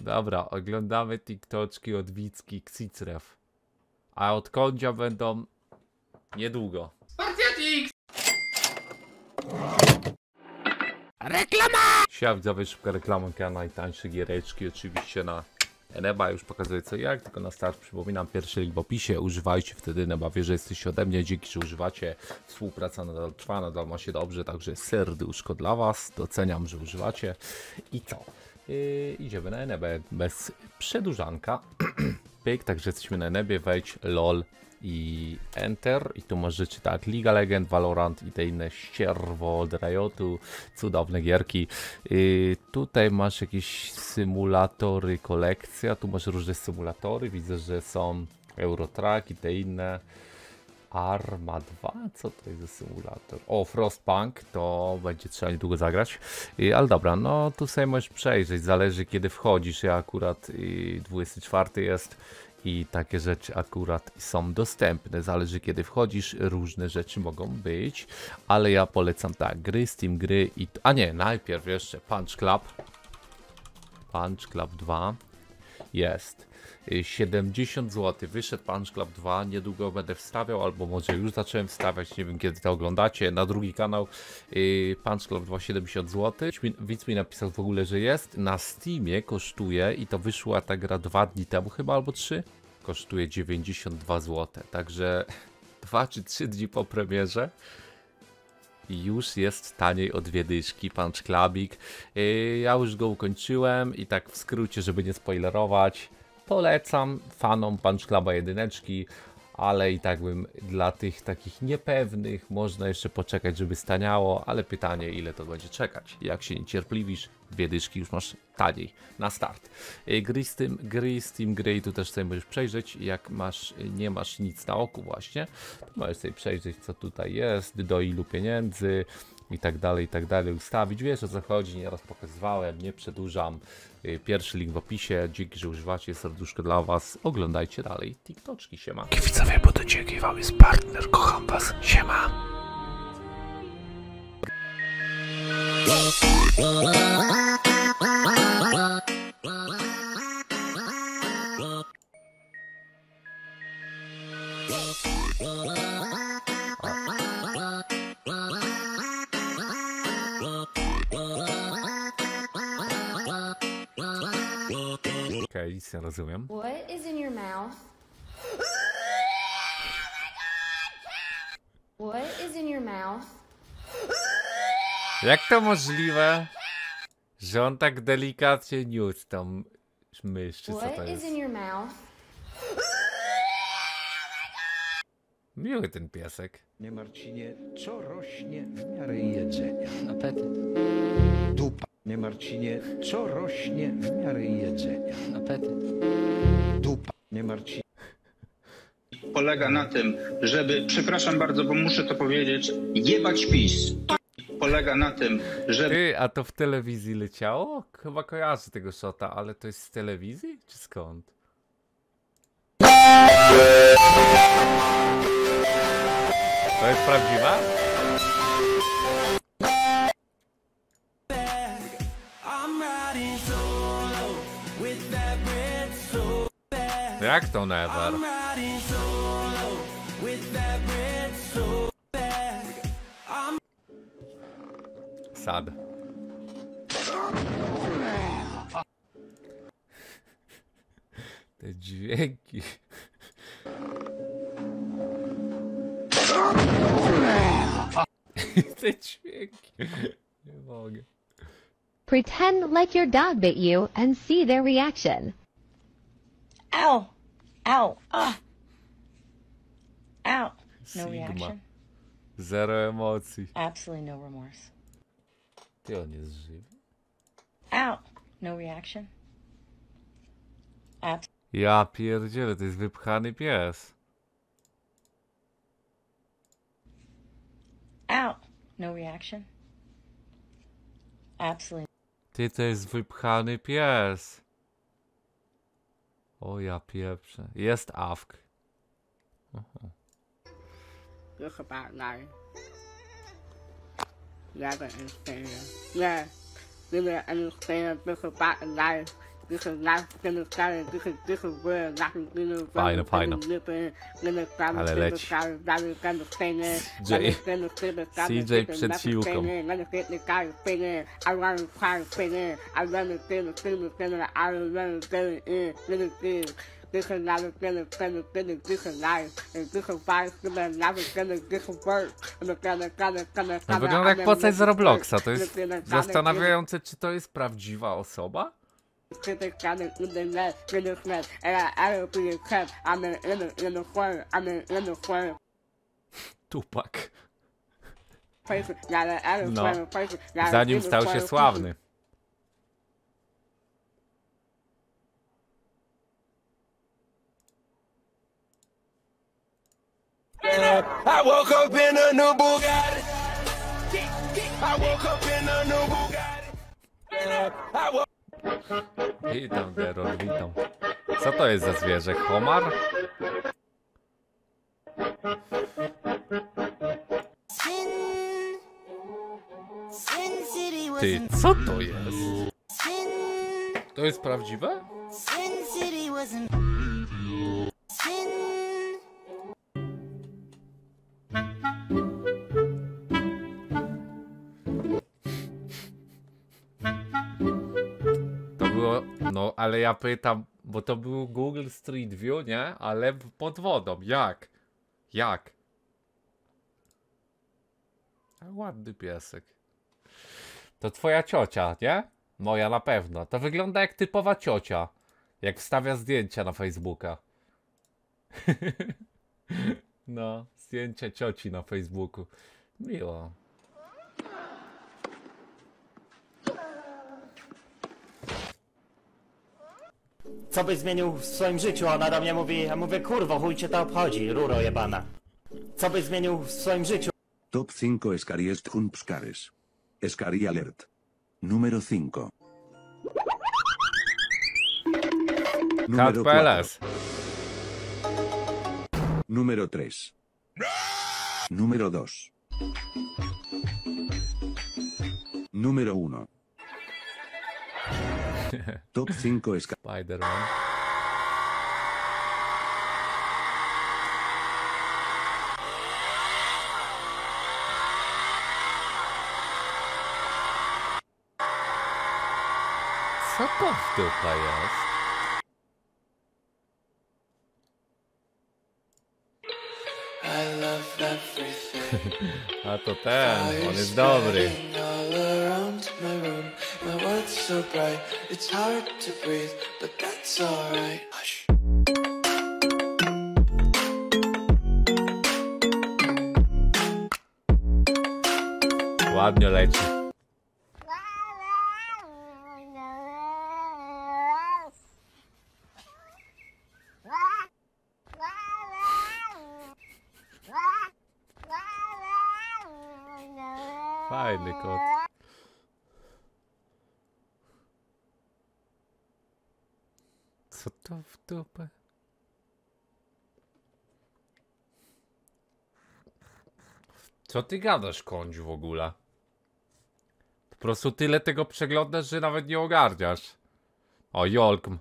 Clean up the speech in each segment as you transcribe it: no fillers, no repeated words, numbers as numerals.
Dobra, oglądamy TikToczki od Wicki Xicref. A od Kondzia będą niedługo. Reklama! Siema widzowie, szybka reklamonka, najtańsze giereczki oczywiście na Eneba. Już pokazuję co jak, tylko na start przypominam, pierwszy link w opisie. Używajcie wtedy Eneba, wie, że jesteście ode mnie, dzięki, że używacie. Współpraca nadal trwa, nadal ma się dobrze, także serduszko dla was. Doceniam, że używacie. I co? Idziemy na Enebę bez przedłużanka. Pyk, także jesteśmy na Enebie, wejdź, lol i enter. I tu masz rzeczy tak, League of Legends, Valorant i te inne ścierwo od Riotu, cudowne gierki. Tutaj masz jakieś symulatory, kolekcja, tu masz różne symulatory, widzę, że są Eurotrack i te inne. Arma 2? Co to jest za symulator? O, Frostpunk, to będzie trzeba niedługo zagrać. Ale dobra, no tu sobie możesz przejrzeć, zależy kiedy wchodzisz. Ja akurat 24 jest i takie rzeczy akurat są dostępne. Zależy kiedy wchodzisz, różne rzeczy mogą być. Ale ja polecam tak, gry, Steam gry i... A nie, najpierw jeszcze Punch Club. Punch Club 2 jest. 70 zł, wyszedł Punch Club 2, niedługo będę wstawiał, albo może już zacząłem wstawiać, nie wiem kiedy to oglądacie, na drugi kanał. Punch Club 2 70 zł, widz mi napisał w ogóle, że jest, na Steamie kosztuje, i to wyszła ta gra 2 dni temu chyba, albo 3, kosztuje 92 zł, także 2 czy 3 dni po premierze i już jest taniej o 2 dyszki Punch Clubik. Ja już go ukończyłem i tak w skrócie, żeby nie spoilerować, polecam fanom Punch Cluba jedyneczki, ale i tak bym dla tych takich niepewnych, można jeszcze poczekać, żeby staniało, ale pytanie, ile to będzie czekać. Jak się niecierpliwisz, 2 dyszki już masz taniej na start. Gry Steam gry, tu też sobie możesz przejrzeć, jak nie masz nic na oku właśnie, to możesz sobie przejrzeć, co tutaj jest, do ilu pieniędzy i tak dalej, ustawić. Wiesz, o co chodzi, nieraz pokazywałem, nie przedłużam. Pierwszy link w opisie, dzięki, że używacie, serduszko dla was. Oglądajcie dalej TikToczki, siema. Widzowie, bo do ciebie jest partner, kocham was, siema. Okej, nic nie rozumiem. What is in your mouth? What is in your mouth? Jak to możliwe, że on tak delikatnie niósł tą mysz, czy co to What is jest? in your mouth? Miły ten piesek. Nie Marcinie, co rośnie w miarę jedzenia? Apetyt. Dupa. Nie Marcinie, co rośnie w miarę jedzenia? Apetyt. Dupa. Nie Marcinie. Polega na tym, żeby, przepraszam bardzo, bo muszę to powiedzieć, jebać PiS. Polega na tym, żeby... Ty, a to w telewizji leciało? Chyba kojarzę tego shota, ale to jest z telewizji? Czy skąd? To jest prawdziwa? Jak to never? Sad. Te dźwięki. Te dźwięki. Nie mogę. Pretend like your dog bit you and see their reaction. Ow! Ow! Ah! Ow! No Sigma. reaction. Zero emocji. Absolutely no remorse. Ty, on jest żywy? Ow! No reaction. Ja pierdzielę, to jest wypchany pies. Ow! No reaction. Absolutely. Ty, to jest wypchany pies. O ja pieprzę. Jest awk. Look about life. Never understand. Yeah, really understand. Look about life. Fajne, fajne. Ale leci. CJ przed siłką. No, wygląda jak postać z Robloxa. To jest zastanawiające, czy to jest prawdziwa osoba? Tupac. No, zanim stał się sławny. I woke up in a new Bugatti. I woke up in a new Bugatti. Witam, Gerol, witam. Co to jest za zwierzę? Homar? Ty, co to jest? To jest prawdziwe? To było, no ale ja pytam, bo to był Google Street View, nie? Ale pod wodą, jak? Jak? A ładny piesek. To twoja ciocia, nie? Moja na pewno. To wygląda jak typowa ciocia. Jak wstawia zdjęcia na Facebooka. No, zdjęcia cioci na Facebooku. Miło. Co byś zmienił w swoim życiu? Ona do mnie mówi, a mówię, kurwo, chuj cię to obchodzi, ruro jebana. Co byś zmienił w swoim życiu? Top 5 Escaries Jumpscares. Scary Alert. Número 5. Número 4. Número 3. Número 2. Número 1. Top 5 Spider-Man. Co to w dupę jest? A to ten, on jest dobry. Ładnie leci. Fajny kot. Co to w dupę? Co ty gadasz, kądziu, w ogóle? Po prostu tyle tego przeglądasz, że nawet nie ogarniasz. O, Jolkm.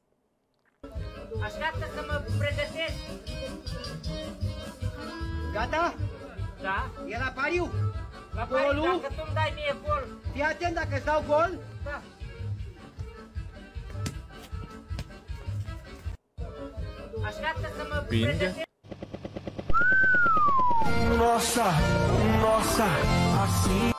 Gata? Da? E la pariu? Golul? Dacă tu-mi dai mie gol. Fii atent, dacă îți dau gol? Da. Așteaptă să mă prezentez. Nossa, nossa, assim.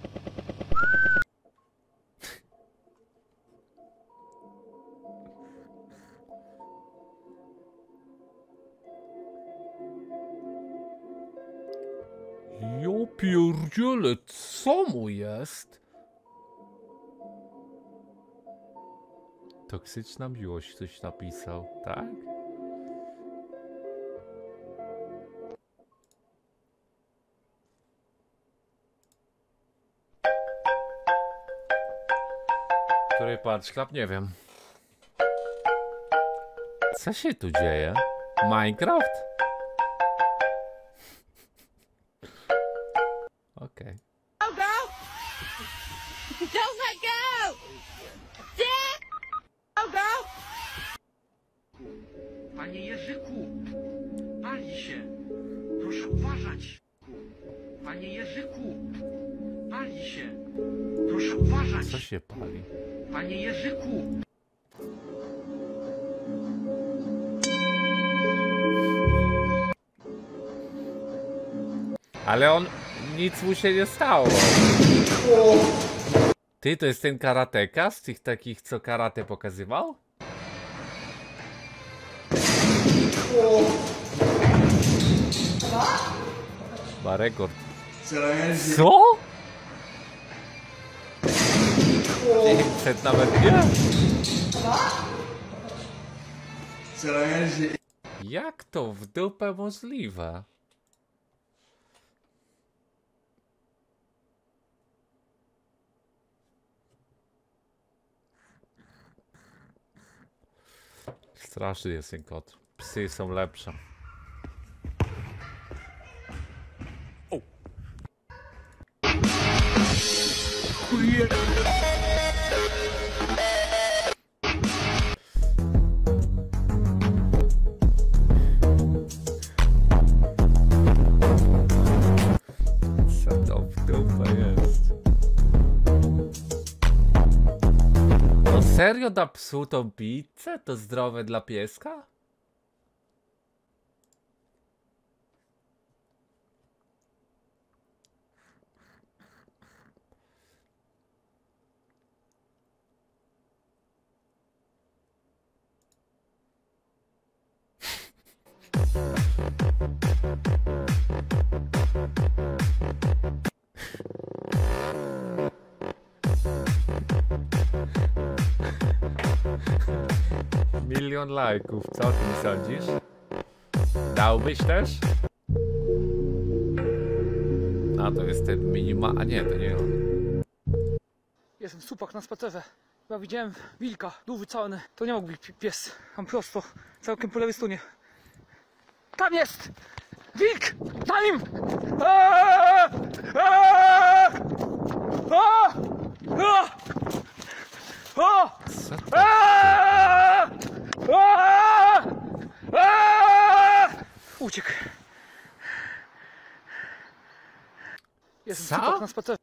Jo pierdziele, co mu jest? Toksyczna miłość, ktoś napisał, tak? Który patrz klap? Nie wiem. Co się tu dzieje? Minecraft? Okay. Don't go! Don't let go! Dad! Panie Jerzyku, pali się. Proszę uważać. Panie Jerzyku, pali się. Proszę uważać. Co się pali? Panie Jerzyku. Ale on... nic mu się nie stało. Ty, to jest ten karateka z tych takich, co karate pokazywał? Ma rekord. Co? 500 nawet nie? Jak to w dupę możliwe? Straszny jest ten kot. Psy są lepsze. O. Co to w dupę jest? No serio da psu tą pizzę? To zdrowe dla pieska? Milion lajków, co ty mi sądzisz? Dałbyś też? A to jest ten minima... a nie, to nie on. Jestem supak na spacerze. Ja widziałem wilka, duży, czarny. To nie mógł być pies. Tam prosto, całkiem po lewej stronie. Tam jest! Wilk! Za nim! Aaaa! Aaaa! Aaaa! Aaaa! Co to? Aaaa! Aaaa! Aaaa! Uciekł. Jestem Co? supak na spacerze.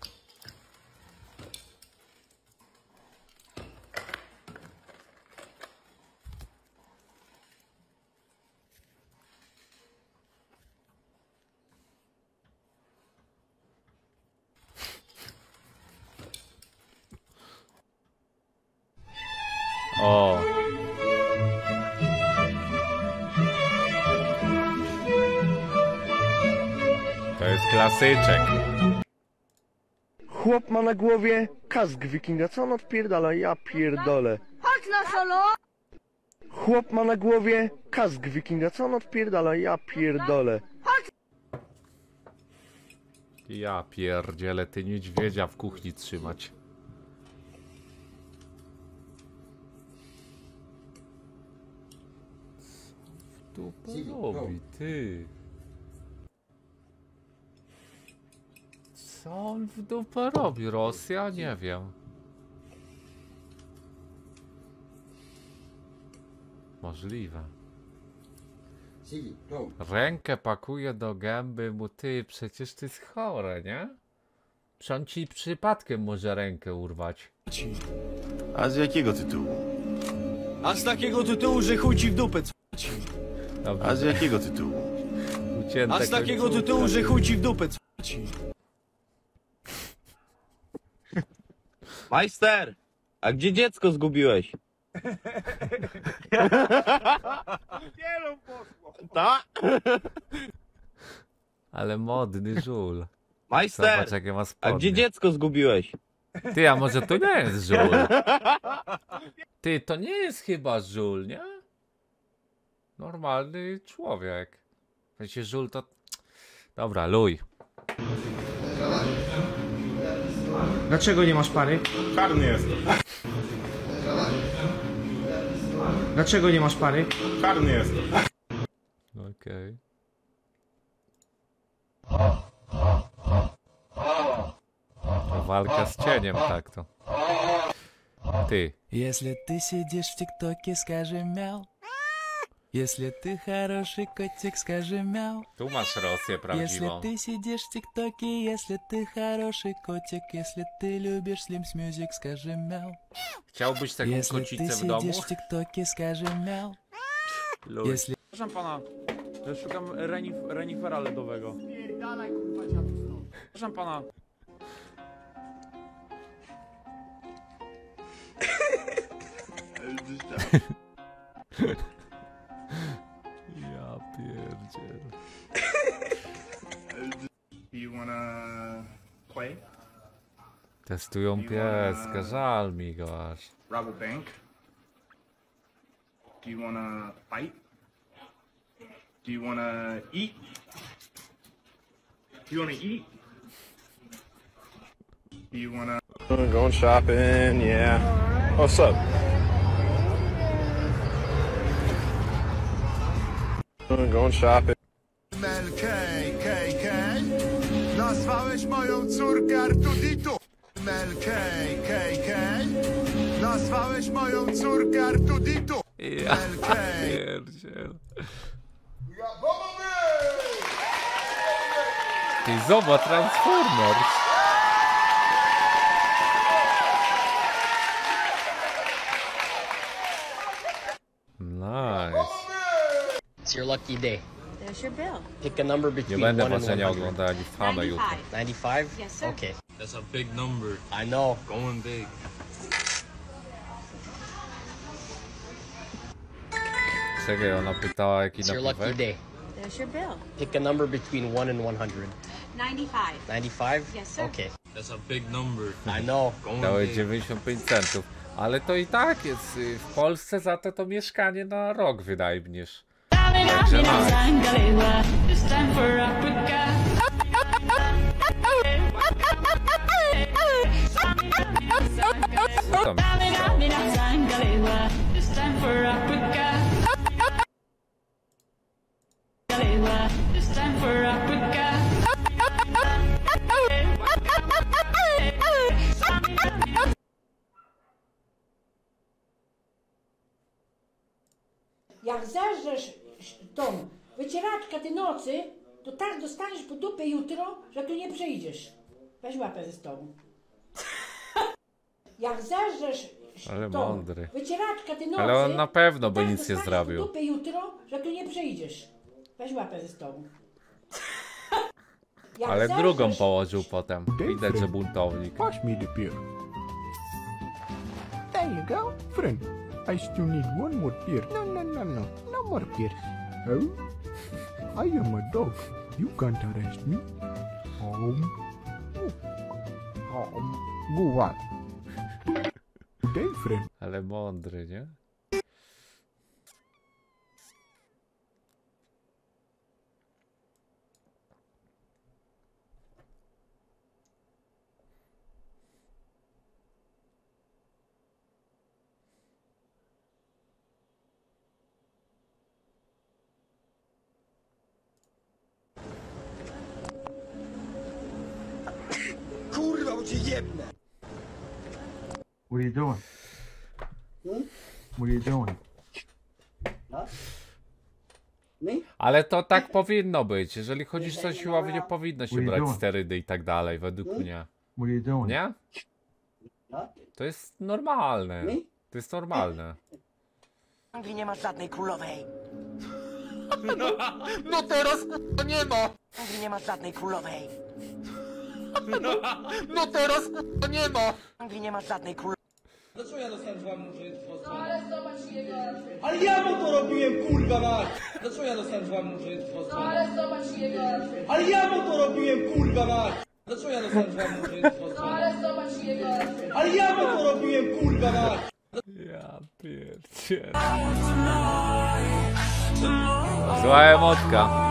O. To jest klasyczek. Chłop ma na głowie kask wikinga, co on odpierdala? Ja pierdolę. Chodź na solo! Chłop ma na głowie kask wikinga, co on odpierdala? Ja pierdolę. Ja pierdzielę, ty niedźwiedzia w kuchni trzymać. Co w dupę robi, ty? Co on w dupę robi? Rosja? Nie wiem. Możliwe. Rękę pakuje do gęby mu, ty, przecież to jest chore, nie? Przecież on ci przypadkiem może rękę urwać. A z jakiego tytułu? A z takiego tytułu, że chuj ci w dupę c***ci. A z jakiego tytułu? A z takiego tytułu, że chuj ci w dupę c***ci. Majster! A gdzie dziecko zgubiłeś? Wielu poszło. Tak? Ale modny żul. Majster! Zobacz, jakie ma A spodnie. gdzie dziecko zgubiłeś? Ty, a może to nie jest żul? Ty, to nie jest chyba żul, nie? Normalny człowiek. W sensie żul to... Dobra, luj. Dlaczego nie masz pary? Czarny jestem. Dlaczego nie masz pary? Czarny jestem. Okej. To walka z cieniem, tak to. Ty. Если ты сидишь в ТикТоке, скажи мяу. Если ты хороший котик, скажи мяу. Tu masz Rosję prawdziwą. Если ты сидишь в ТикТоке, если ты хороший котик, если ты любишь Slims Music, скажи мяу. Chciałbyś taką Если kocicę ты w domu? сидишь в ТикТоке, скажи мяу. Если... Proszę pana, ja szukam renifera ledowego. Proszę pana. Ja pierdziel. You wanna play? Testują pieska, żal mi go aż. Rob a bank? Do you wanna fight? Do you wanna eat? Do you wanna eat? Do you wanna... Going shopping, yeah. What's up? Going shopping. Mel KKK, nazwałeś moją córkę Artuditu. Mel KKK, nazwałeś moją córkę Artuditu. Ja pierdziel. Ty zobacz, Transformers. Nice. It's your lucky day. There's your bill. Pick a number Nie between będę 1 and patrzenia 100. oglądali Famę jutro. 95? Yes, sir. Okay. That's a big number. I know. Going big. Czekaj, ona pytała jaki It's your lucky napiwek? day. There's your bill. Pick a number between 1 and 100. 95. 95? Yes, sir. Okay. That's a big number. I know. Going Dałeś big. 95 centów. Ale to i tak jest. W Polsce za to mieszkanie na rok wynajmniesz. Także co tam Jak zażresz tą wycieraczkę tej nocy, to tak dostaniesz po dupę jutro, że tu nie przyjdziesz. Weź łapę ze stołu. Jak zażresz Ale tą mądry. wycieraczkę tej nocy, Ale on na pewno by tak nic nie dostaniesz zrobił. po dupę jutro, że tu nie przyjdziesz. Weź łapę ze stołu. Jak Ale zażresz drugą położył potem. Widać, że buntownik. Pass me the beer. There you go, friend. I still need one more beer. No. No more beers. Oh? I am a dog. You can't arrest me. Go on. Day, friend. Ale mądry, nie? Kurwa, bo cię jebnę! What are you doing? What are you doing? Ale to tak powinno być. Jeżeli chodzisz na siłownię, nie powinno się brać sterydy i tak dalej, według mnie. What are you doing? Nie? To jest normalne. To jest normalne. W Anglii nie masz żadnej królowej. No teraz nie ma! W Anglii nie masz żadnej królowej. No teraz nie ma! W Anglii nie masz żadnej królowej. Dlaczego ja dostałem złamnięstwo? No ale zobacz jego... Ale ja mu to robiłem, kurwa mać! Dlaczego ja dostałem złamnięstwo? No ale zobacz jego... Ale ja mu to robiłem, kurwa mać! Dlaczego ja dostałem złamnięstwo? No ale zobacz jego... Ale ja mu to robiłem, kurwa mać! Ja pierdzielę. Zła emotka.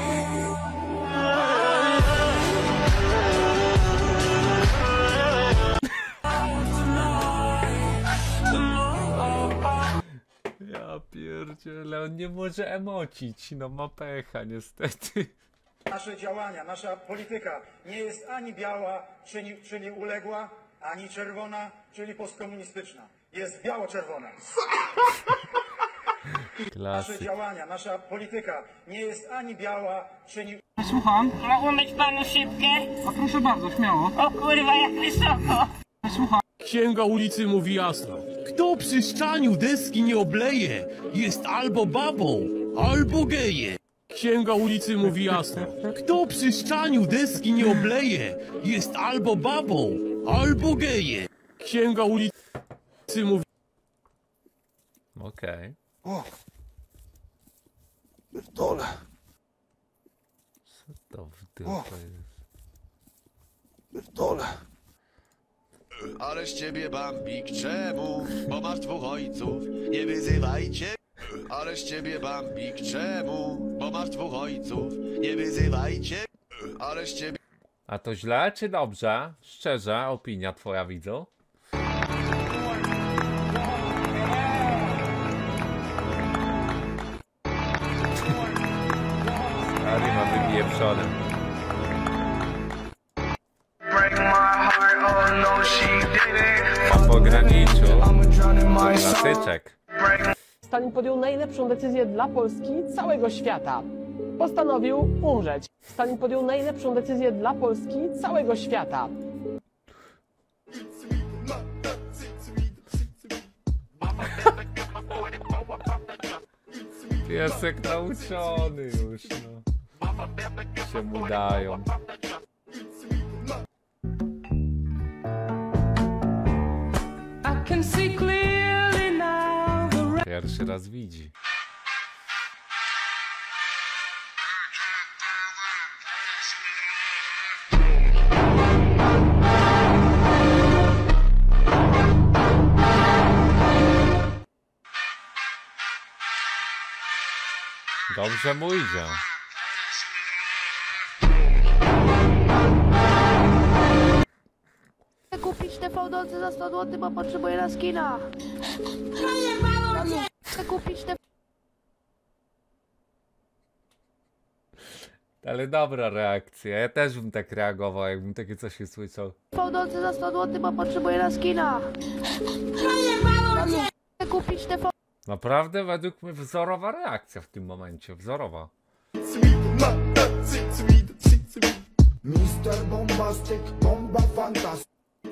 Ja pierdzielę, on nie może emocić, no ma pecha niestety. Nasze działania, nasza polityka nie jest ani biała, czyli uległa, ani czerwona, czyli postkomunistyczna. Jest biało-czerwona. Nasze działania, nasza polityka nie jest ani biała, czyni... Słucham? Mogę mieć panu szybkę? A proszę bardzo, śmiało. O kurwa, jak wysoko! Słucham. Księga ulicy mówi jasno. Kto przy szczaniu deski nie obleje, jest albo babą, albo geje. Księga ulicy mówi jasno. Kto przy szczaniu deski nie obleje, jest albo babą, albo geje. Księga ulicy mówi... Okej. O! Pierdolę. Co to w dupę jest? Pierdolę. Ale z ciebie Bambik, czemu? Bo masz dwóch ojców, nie wyzywajcie. Ale z ciebie Bambik, czemu? Bo masz dwóch ojców, nie wyzywajcie. Ale z ciebie... A to źle czy dobrze? Szczerze, opinia twoja, widzu? Stary ma wypieprzony. Na pograniczu. Klasyczek. Stalin podjął najlepszą decyzję dla Polski i całego świata. Postanowił umrzeć. Stalin podjął najlepszą decyzję dla Polski i całego świata. Piesek nauczony już, no. Się mu dają. Pierwszy raz widzi. Dobrze mu idzie. Chcę kupić TV Dolce za 100 zł, bo potrzebuję na skina. Chcę kupić TV... Ale dobra reakcja. Ja też bym tak reagował, jakbym takie coś usłyszał. TV Dolce za 100 zł, bo potrzebuję na skina. Chcę kupić TV... Naprawdę według mnie wzorowa reakcja w tym momencie. Wzorowa. Mister Bombastic, bomba fantastic.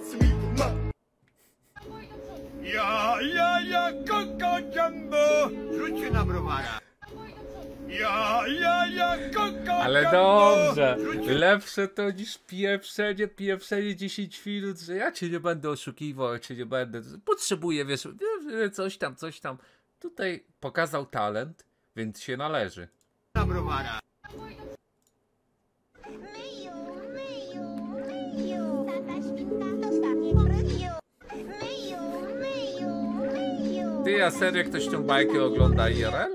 Ja, Koko Jumbo! Rzućcie na browara. Ja, Koko Ale Jumbo! dobrze. Lepsze to niż pieprzenie 10 minut, że ja cię nie będę oszukiwał, ja cię nie będę. Potrzebuję, wiesz, coś tam. Tutaj pokazał talent, więc się należy. Na browara. Ty, a serio ktoś tą bajkę ogląda IRL?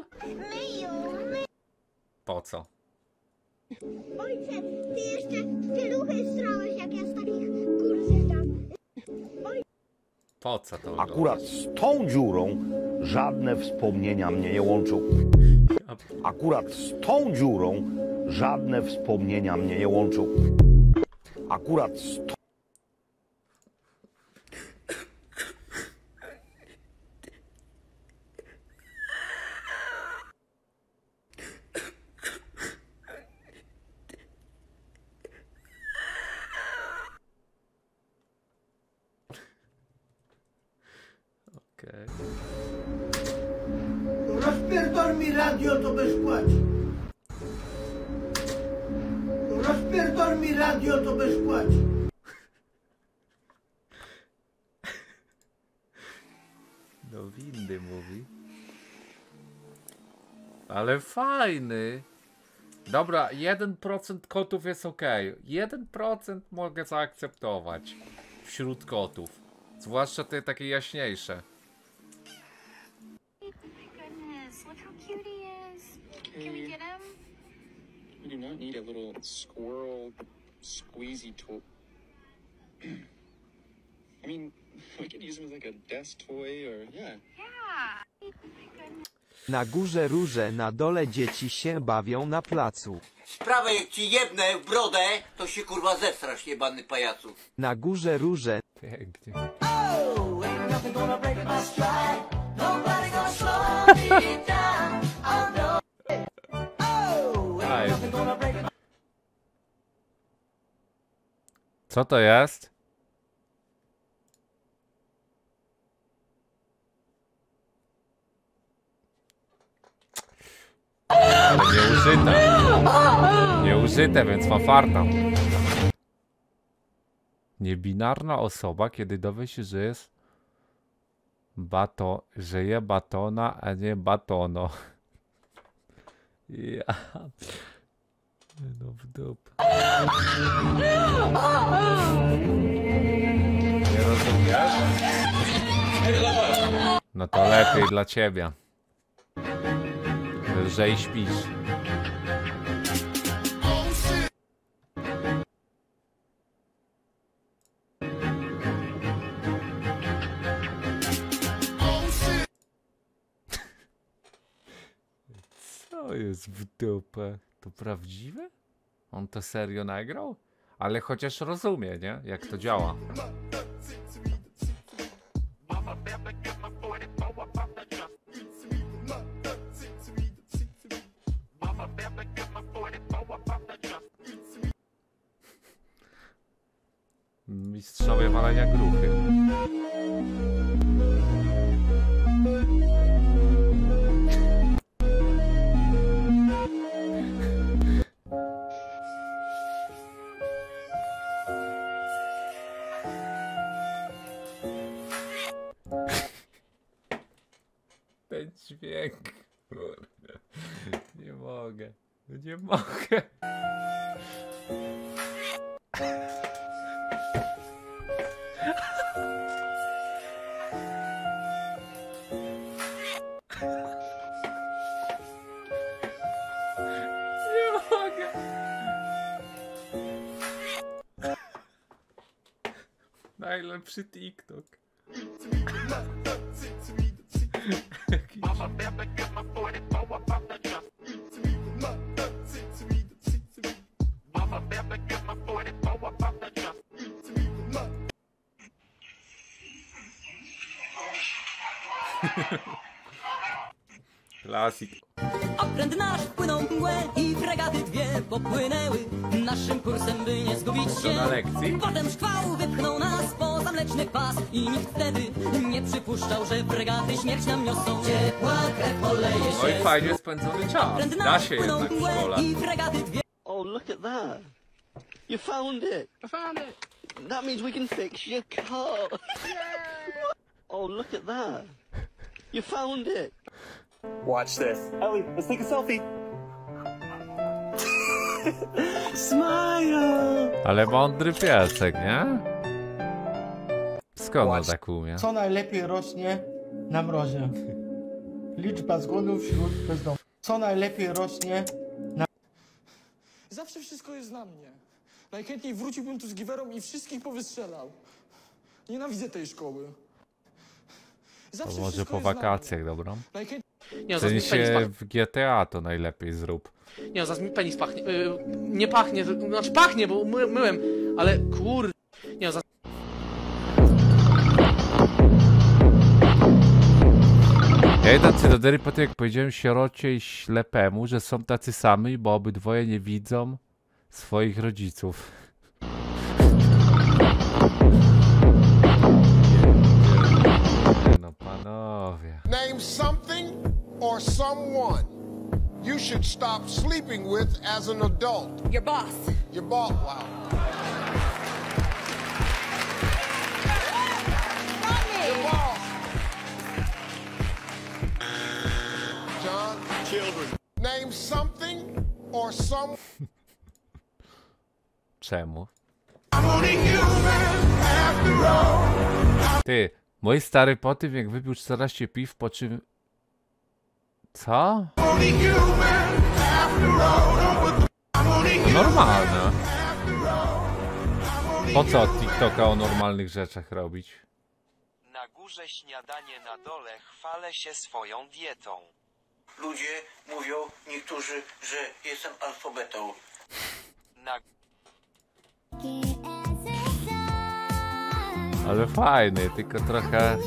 Po co? Ojcze, ty jeszcze pieluchy strałeś, jak ja z takich gór zjeżdżam. Po co to oglądasz? Akurat z tą dziurą żadne wspomnienia mnie nie łączą. Akurat z tą dziurą żadne wspomnienia mnie nie łączą. Akurat z tą... Okej. Rozpierdol mi radio, to bez płaci. Rozpierdol mi radio, to bez płaci. Do windy mówi. Ale fajny. Dobra, 1% kotów jest ok. 1% mogę zaakceptować wśród kotów. Zwłaszcza te takie jaśniejsze. Can we get him? We do not need a little squirrel squeezy toy. I mean, we could use him as like a desk toy or yeah. Na górze róże, na dole dzieci się bawią na placu. Sprawę jak ci jebnę w brodę, to się kurwa zestrasz, jebany pajacu. Na górze róże. Pięknie. Oh, ain't nothing gonna break my stride. Nobody gonna slow me down. Co to jest? Ale nieużyte. Nieużyte, więc mam farta. Niebinarna osoba, kiedy dowie się, że jest że je batona, a nie batono. Ja. No w dupę. Nie rozumiesz? No to lepiej dla ciebie. Lżej śpisz. Co jest w dupę? To prawdziwe? On to serio nagrał? Ale chociaż rozumie, nie? Jak to działa. Mistrzowie walenia gruchy. Ten dźwięk. Nie mogę. Nie mogę. Nie mogę. Najlepszy TikTok. Klasik. Okręt nasz wpłynął w mgłę i fregaty dwie popłynęły naszym kursem, by nie zgubić się. na lekcji? Potem szkwał wypchnął nas poza mleczny pas i nikt wtedy nie przypuszczał, że fregaty śmierć nam niosą. Ciepła krew poleje się. No i fajnie spędzony czas. Da się jednak w szkole. I fregaty dwie. Oh, look at that. You found it. I found it. That means we can fix your car. Oh, look at that. You found it. Watch this. Ellie, let's take a selfie. Smile. Ale mądry piesek, nie? Skąd on tak umie? Co najlepiej rośnie na mrozie? Liczba zgonów wśród bezdomnych. Co najlepiej rośnie na... Zawsze wszystko jest na mnie. Najchętniej wróciłbym tu z giwerą i wszystkich powystrzelał. Nienawidzę tej szkoły. To może po wakacjach, dobra? Nie, w sensie w GTA to najlepiej zrób. Nie no, zaraz mi penis pachnie. Nie pachnie, znaczy pachnie, bo myłem, ale kur... Nie no, zaraz... Ja idę do Derry po tym, jak powiedziałem sierocie i ślepemu, że są tacy sami, bo obydwoje nie widzą swoich rodziców. No panowie. Name something or someone you should stop sleeping with as an adult. Your boss. Your boss, wow. Your boss. John, children. Name something or some... Czemu? Ty, mój stary po tym, jak wypił 14 piw, po czym... Co? Normalne. Po co od TikToka o normalnych rzeczach robić? Na górze śniadanie, na dole chwalę się swoją dietą. Ludzie mówią, niektórzy, że jestem alfabetą. Na... Ale fajny, tylko trochę...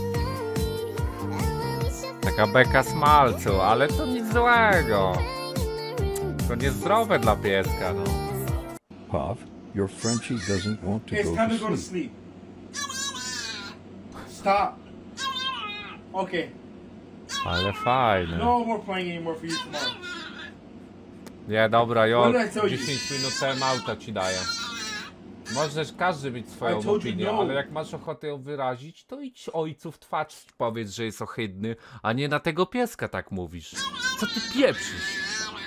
Taka beka smalcu, ale to nic złego. To niezdrowe dla pieska, no. Puff, Your Frenchie doesn't want to It's go time to to go to sleep. sleep. Stop. Okay. Ale fajne. No more playing anymore for you tomorrow. Nie, dobra, What did I tell you? 10 minut time-outa ci daję. Możesz każdy mieć swoją I told you opinię, no. ale jak masz ochotę ją wyrazić, to idź ojcu w twarz, powiedz, że jest ohydny, a nie na tego pieska tak mówisz. Co ty pieprzysz?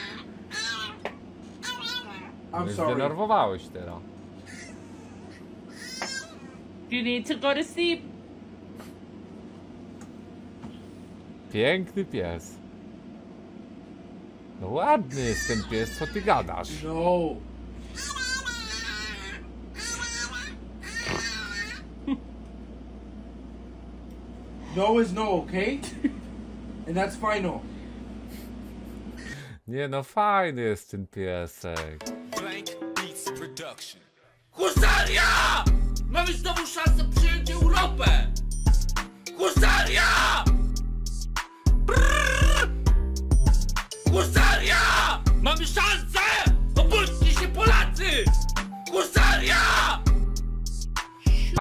I'm Mnie sorry. zdenerwowałeś teraz. You need to go to sleep. Piękny pies. No ładny jest ten pies, co ty gadasz? No. No is no, okay? And that's final. Nie no, fajny jest ten piesek. Blank Beats Production. Husaria! Mamy znowu szansę przyjąć Europę!